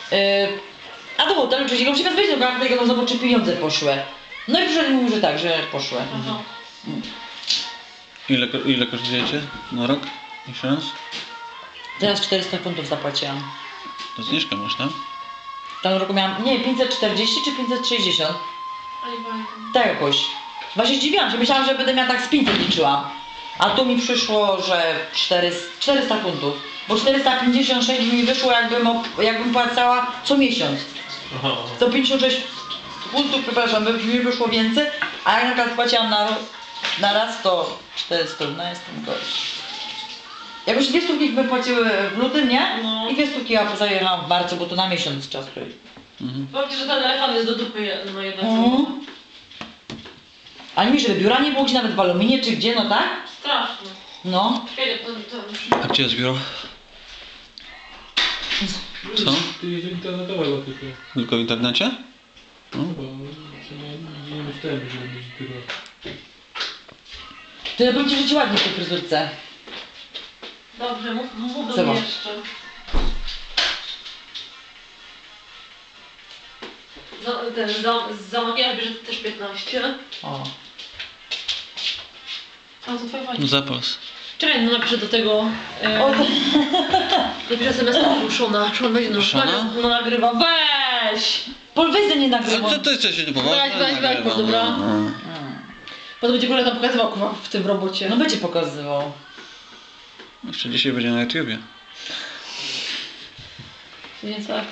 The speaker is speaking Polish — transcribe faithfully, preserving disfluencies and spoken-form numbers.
Yy, a do hotelu oczywiście musi wejść do każdego, no zobacz, czy pieniądze poszły. No i przyszedł i mówił, że tak, że poszły. Aha. Ile, ile kosztujecie na rok? Miesiąc? Teraz czterysta funtów zapłaciłam. To zniżkę masz, tak? W tym roku miałam, nie, pięćset czterdzieści czy pięćset sześćdziesiąt. A nie pamiętam. Tak jakoś. Właśnie zdziwiłam się, myślałam, że będę miała tak z pięćset liczyła. A tu mi przyszło, że czterysta funtów. Bo czterysta pięćdziesiąt sześć mi wyszło, jakbym, jakbym płacała co miesiąc. Aha. sto pięćdziesiąt sześć funtów, przepraszam, by mi wyszło więcej. A jak na przykład płaciłam na, na raz, to czterysta, no jestem gość. Jakoś dwie stówki by płaciły w lutym, nie? No. I dwie stówki ja zajęłam w marcu, bo to na miesiąc czas stoi. Mhm. Powiem ci, że ten telefon jest do dupy no jednak. Mhm. Ale mi, żeby biura nie było gdzieś nawet w aluminie czy gdzie, no tak? Straszne. No. Kiedy to, to... A gdzie jest biuro? Co? Tu jest internetowego tylko. Tylko w internecie? No. Chyba, nie myślałem, że będzie biuro. To ja bym ci żyć ładnie w tej fryzurce. Dobrze, mów, mów do Co mnie masz? jeszcze. Za, ten, za, za makijaż bierze też piętnaście. O. A to twoja No pani. zapas. Czekaj, no napiszę do tego. E, O, napiszę es em es do Szona. Szon będzie no, Szona? no nagrywa. Weź! Pol, weź ze mnie A nagrywam. co to jesteś Weź, niepoważny? weź, weź, weź, dobra. Hmm. Potem będzie kolega pokazywał kurwa, w tym robocie. No będzie pokazywał. Jeszcze dzisiaj będzie na YouTubie. Nie tak.